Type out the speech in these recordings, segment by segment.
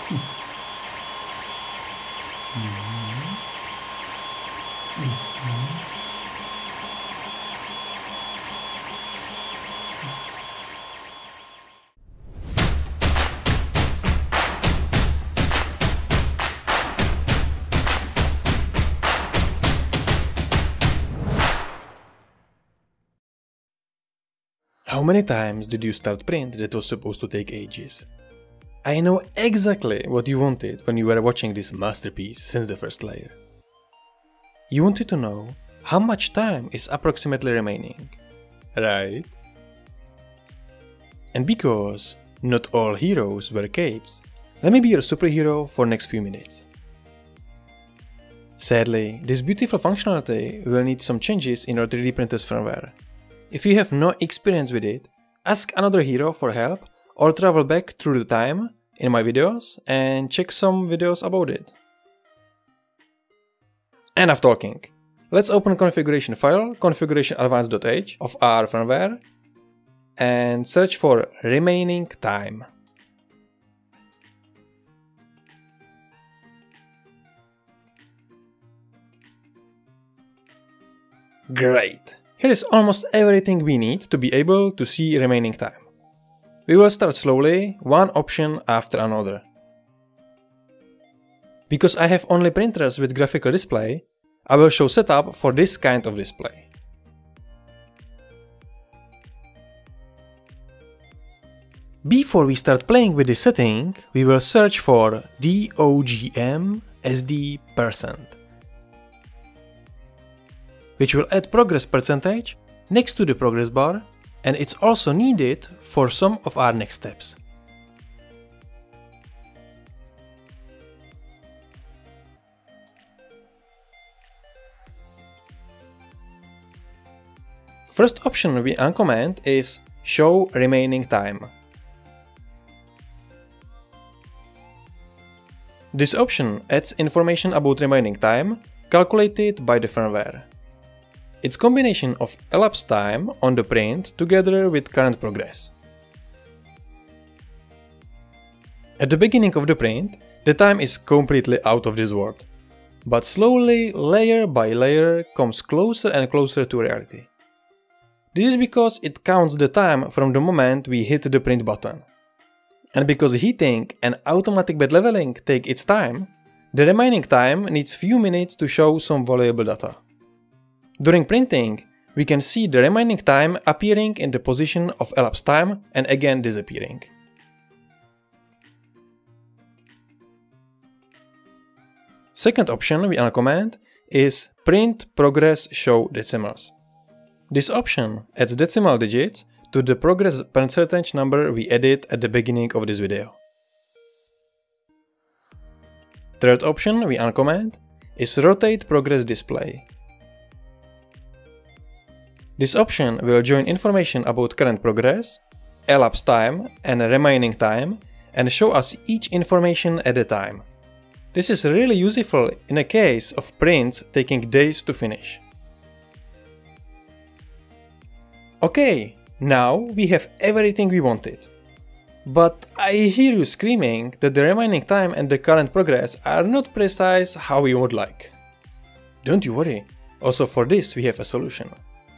How many times did you start print that was supposed to take ages? I know exactly what you wanted when you were watching this masterpiece since the first layer. You wanted to know how much time is approximately remaining, right? And because not all heroes wear capes, let me be your superhero for next few minutes. Sadly, this beautiful functionality will need some changes in our 3D printer's firmware. If you have no experience with it, ask another hero for help or travel back through the time in my videos and check some videos about it. Enough talking. Let's open configuration file configuration-advanced.h of our firmware and search for remaining time. Great! Here is almost everything we need to be able to see remaining time. We will start slowly, one option after another. Because I have only printers with graphical display, I will show setup for this kind of display. Before we start playing with this setting, we will search for DOGM SD%, which will add progress percentage next to the progress bar, and it's also needed for some of our next steps. First option we uncomment is Show Remaining Time. This option adds information about remaining time calculated by the firmware. It's combination of elapsed time on the print together with current progress. At the beginning of the print, the time is completely out of this world, but slowly, layer by layer, comes closer and closer to reality. This is because it counts the time from the moment we hit the print button. And because heating and automatic bed leveling take its time, the remaining time needs few minutes to show some valuable data. During printing, we can see the remaining time appearing in the position of elapsed time and again disappearing. Second option we uncomment is Print Progress Show Decimals. This option adds decimal digits to the progress percentage number we added at the beginning of this video. Third option we uncomment is Rotate Progress Display. This option will join information about current progress, elapsed time and remaining time and show us each information at a time. This is really useful in a case of prints taking days to finish. Okay, now we have everything we wanted. But I hear you screaming that the remaining time and the current progress are not precise how we would like. Don't you worry, also for this we have a solution.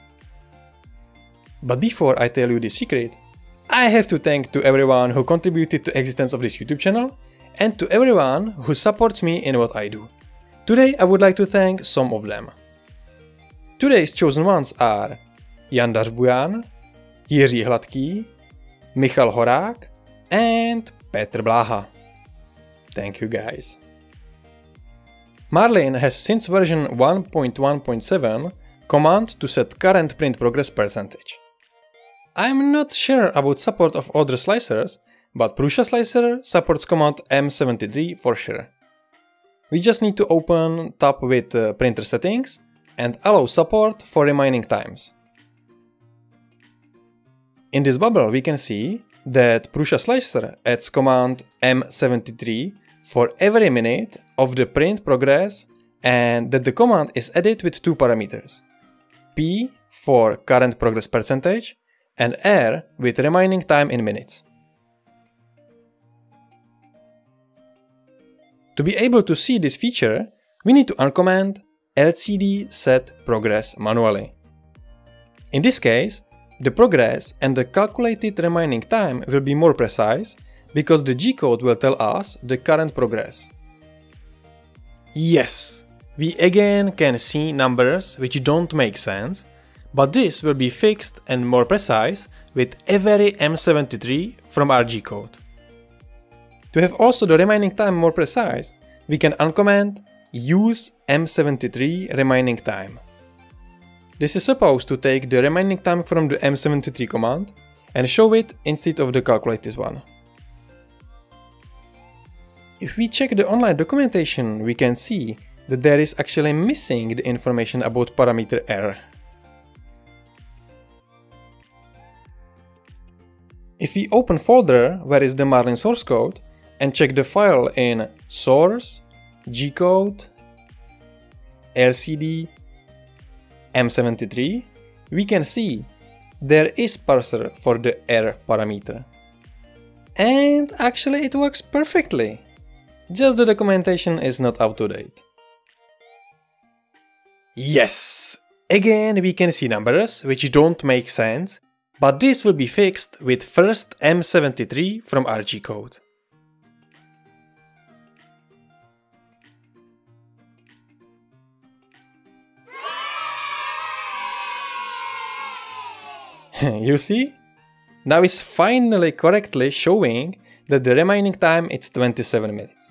But before I tell you this secret, I have to thank to everyone who contributed to the existence of this YouTube channel and to everyone who supports me in what I do. Today I would like to thank some of them. Today's chosen ones are Jan Dařbujan, Jiří Hladký, Michal Horák and Petr Bláha. Thank you guys. Marlin has since version 1.1.7 command to set current print progress percentage. I'm not sure about support of other slicers, but Prusa Slicer supports command M73 for sure. We just need to open tab with printer settings and allow support for remaining times. In this bubble we can see that Prusa Slicer adds command M73 for every minute of the print progress and that the command is added with two parameters, P for current progress percentage and R with remaining time in minutes. To be able to see this feature, we need to uncomment LCD set progress manually. In this case, the progress and the calculated remaining time will be more precise because the G-code will tell us the current progress. Yes, we again can see numbers which don't make sense, but this will be fixed and more precise with every M73 from our G-code. To have also the remaining time more precise, we can uncomment use M73 remaining time. This is supposed to take the remaining time from the M73 command and show it instead of the calculated one. If we check the online documentation, we can see that there is actually missing the information about parameter R. If we open folder where is the Marlin source code and check the file in source, G-code, LCD, M73, we can see there is parser for the R parameter. And actually it works perfectly. Just the documentation is not up to date. Yes! Again we can see numbers which don't make sense, but this will be fixed with first M73 from our G-code. You see? Now it's finally correctly showing that the remaining time is 27 minutes.